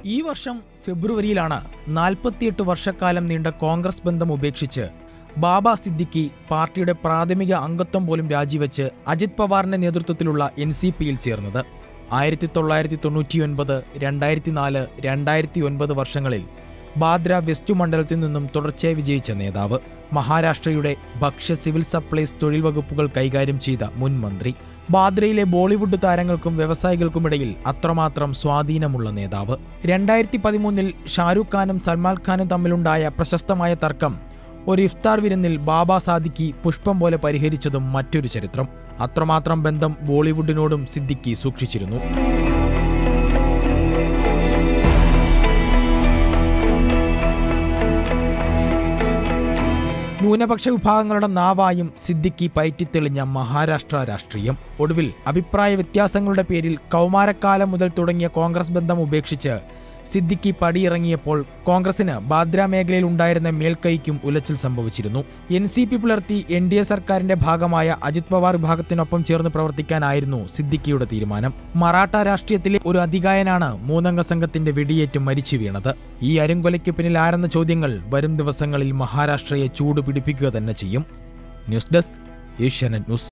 ഈ വർഷം ഫെബ്രുവരിയിലാണ് 48 വർഷക്കാലം നീണ്ട കോൺഗ്രസ് ബന്ധം ഉപേക്ഷിച്ച് ബാബ സിദ്ദിഖി പാർട്ടിയുടെ പ്രാഥമിക അംഗത്വം പോലും രാജിവെച്ച് അജിത് പവാറിന്റെ നേതൃത്വത്തിലുള്ള NCPയിൽ ചേർന്നത്. 1999, 2004, 2009 വർഷങ്ങളിൽ ബാദ്ര വെസ്റ്റ് മണ്ഡലത്തിൽ നിന്നും തുടർച്ചയായി വിജയിച്ച നേതാവ്, മഹാരാഷ്ട്രയുടെ ഭക്ഷ്യ സിവിൽ സപ്ലൈസ് തൊഴിൽ വകുപ്പുകൾ കൈകാര്യം ചെയ്ത മുൻ മന്ത്രി, ബാദ്രയിലെ ബോളിവുഡ് താരങ്ങൾക്കും വ്യവസായികൾക്കുമിടയിൽ അത്രമാത്രം സ്വാധീനമുള്ള നേതാവ്. 2013 ഷാരൂഖ് ഖാനും സൽമാൻ ഖാനും തമ്മിലുണ്ടായ പ്രശസ്തമായ തർക്കം ഒരു ഇഫ്താർ വിരുന്നിൽ ബാബ സാദിഖി പുഷ്പം പോലെ പരിഹരിച്ചതും മറ്റൊരു ചരിത്രം. അത്രമാത്രം ബന്ധം ബോളിവുഡിനോടും സിദ്ദിഖി സൂക്ഷിച്ചിരുന്നു. ന്യൂനപക്ഷ വിഭാഗങ്ങളുടെ നാവായും സിദ്ദിഖി പയറ്റിത്തെളിഞ്ഞ മഹാരാഷ്ട്ര രാഷ്ട്രീയം. ഒടുവിൽ അഭിപ്രായ വ്യത്യാസങ്ങളുടെ പേരിൽ കൗമാരക്കാലം മുതൽ തുടങ്ങിയ കോൺഗ്രസ് ബന്ധം ഉപേക്ഷിച്ച് സിദ്ദിഖി പടിയിറങ്ങിയപ്പോൾ കോൺഗ്രസിന് ബാദ്ര മേഖലയിൽ ഉണ്ടായിരുന്ന മേൽക്കൈക്കും ഉലച്ചിൽ സംഭവിച്ചിരുന്നു. NCP പുലർത്തി NDA സർക്കാരിന്റെ ഭാഗമായ അജിത് പവാർ വിഭാഗത്തിനൊപ്പം ചേർന്ന് പ്രവർത്തിക്കാനായിരുന്നു സിദ്ദിഖിയുടെ തീരുമാനം. മറാഠ രാഷ്ട്രീയത്തിലെ ഒരു അതികായനാണ് മൂന്നംഗ സംഘത്തിന്റെ വെടിയേറ്റ് മരിച്ചു വീണത്. ഈ അരുംകൊലയ്ക്ക് പിന്നിൽ ആരെന്ന ചോദ്യങ്ങൾ വരും ദിവസങ്ങളിൽ മഹാരാഷ്ട്രയെ ചൂടുപിടിപ്പിക്കുക തന്നെ ചെയ്യും. News desk, Asianet news.